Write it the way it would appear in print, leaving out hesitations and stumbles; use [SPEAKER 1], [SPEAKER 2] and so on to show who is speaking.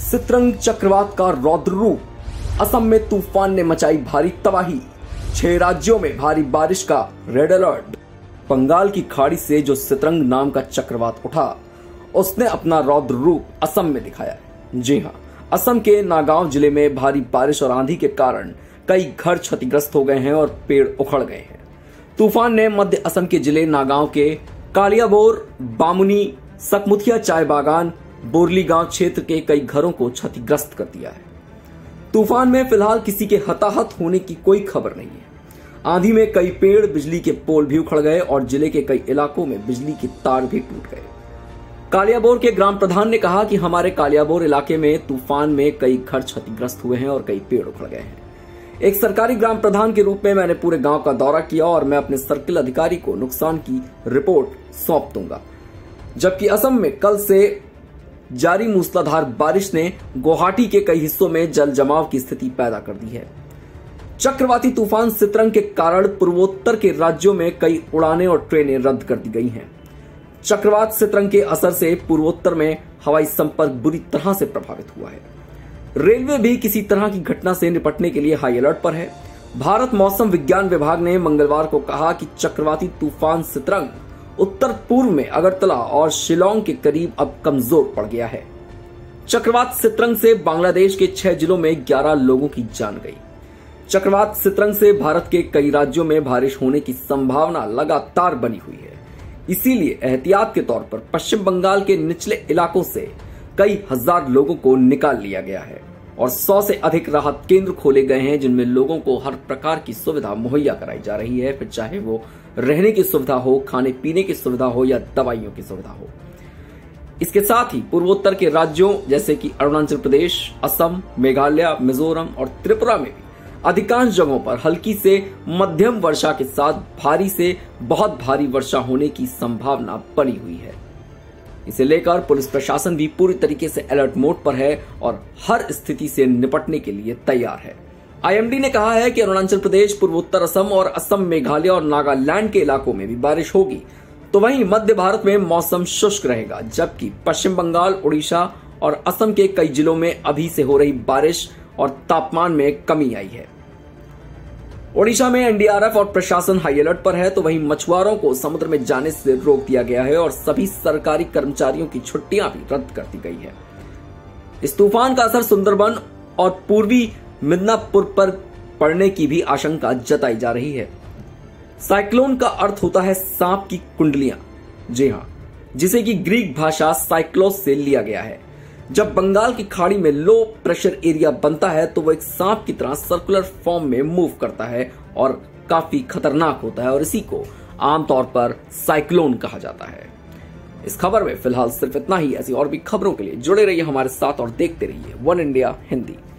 [SPEAKER 1] सित्रंग चक्रवात का रौद्र रूप, असम में तूफान ने मचाई भारी तबाही, 6 राज्यों में भारी बारिश का रेड अलर्ट। बंगाल की खाड़ी से जो सित्रंग नाम का चक्रवात उठा, उसने अपना रौद्र रूप असम में दिखाया। जी हां, असम के नागांव जिले में भारी बारिश और आंधी के कारण कई घर क्षतिग्रस्त हो गए हैं और पेड़ उखड़ गए हैं। तूफान ने मध्य असम के जिले नागांव के कालियाबोर, बामुनी, सकमुथिया चाय बागान, बोरली गांव क्षेत्र के कई घरों को क्षतिग्रस्त कर दिया है। तूफान में फिलहाल किसी के हताहत होने की कोई खबर नहीं है। आंधी में कई पेड़, बिजली के पोल भी उखड़ गए और जिले के कई इलाकों में बिजली के तार भी टूट गए। कालियाबोर के ग्राम प्रधान ने कहा कि हमारे कालियाबोर इलाके में तूफान में कई घर क्षतिग्रस्त हुए हैं और कई पेड़ उखड़ गए हैं। एक सरकारी ग्राम प्रधान के रूप में मैंने पूरे गांव का दौरा किया और मैं अपने सर्किल अधिकारी को नुकसान की रिपोर्ट सौंप दूंगा। जबकि असम में कल से जारी मूसलाधार बारिश ने गुवाहाटी के कई हिस्सों में जल जमाव की स्थिति पैदा कर दी है। चक्रवाती तूफान सित्रंग के कारण पूर्वोत्तर के राज्यों में कई उड़ानें और ट्रेनें रद्द कर दी गई हैं। चक्रवात सित्रंग के असर से पूर्वोत्तर में हवाई संपर्क बुरी तरह से प्रभावित हुआ है। रेलवे भी किसी तरह की घटना से निपटने के लिए हाई अलर्ट पर है। भारत मौसम विज्ञान विभाग ने मंगलवार को कहा कि चक्रवाती तूफान सित्रंग उत्तर पूर्व में अगरतला और शिलोंग के करीब अब कमजोर पड़ गया है। चक्रवात सित्रंग से बांग्लादेश के 6 जिलों में 11 लोगों की जान गई। चक्रवात सित्रंग से भारत के कई राज्यों में बारिश होने की संभावना लगातार बनी हुई है। इसीलिए एहतियात के तौर पर पश्चिम बंगाल के निचले इलाकों से कई हजार लोगों को निकाल लिया गया है और 100 से अधिक राहत केंद्र खोले गए हैं, जिनमें लोगों को हर प्रकार की सुविधा मुहैया कराई जा रही है, फिर चाहे वो रहने की सुविधा हो, खाने पीने की सुविधा हो या दवाइयों की सुविधा हो। इसके साथ ही पूर्वोत्तर के राज्यों जैसे कि अरुणाचल प्रदेश, असम, मेघालय, मिजोरम और त्रिपुरा में भी अधिकांश जगहों पर हल्की से मध्यम वर्षा के साथ भारी से बहुत भारी वर्षा होने की संभावना बनी हुई है। इसे लेकर पुलिस प्रशासन भी पूरी तरीके से अलर्ट मोड पर है और हर स्थिति से निपटने के लिए तैयार है। आईएमडी ने कहा है कि अरुणाचल प्रदेश, पूर्वोत्तर असम और असम, मेघालय और नागालैंड के इलाकों में भी बारिश होगी, तो वहीं मध्य भारत में मौसम शुष्क रहेगा, जबकि पश्चिम बंगाल, उड़ीसा और असम के कई जिलों में अभी से हो रही बारिश और तापमान में कमी आई है। ओडिशा में एनडीआरएफ और प्रशासन हाई अलर्ट पर है, तो वहीं मछुआरों को समुद्र में जाने से रोक दिया गया है और सभी सरकारी कर्मचारियों की छुट्टियां भी रद्द कर दी गई है। इस तूफान का असर सुंदरबन और पूर्वी मिदनापुर पर पड़ने की भी आशंका जताई जा रही है। साइक्लोन का अर्थ होता है सांप की कुंडलियां, जी हां, जिसे कि ग्रीक भाषा साइक्लोस से लिया गया है। जब बंगाल की खाड़ी में लो प्रेशर एरिया बनता है तो वो एक सांप की तरह सर्कुलर फॉर्म में मूव करता है और काफी खतरनाक होता है और इसी को आमतौर पर साइक्लोन कहा जाता है। इस खबर में फिलहाल सिर्फ इतना ही। ऐसी और भी खबरों के लिए जुड़े रहिए हमारे साथ और देखते रहिए वन इंडिया हिंदी।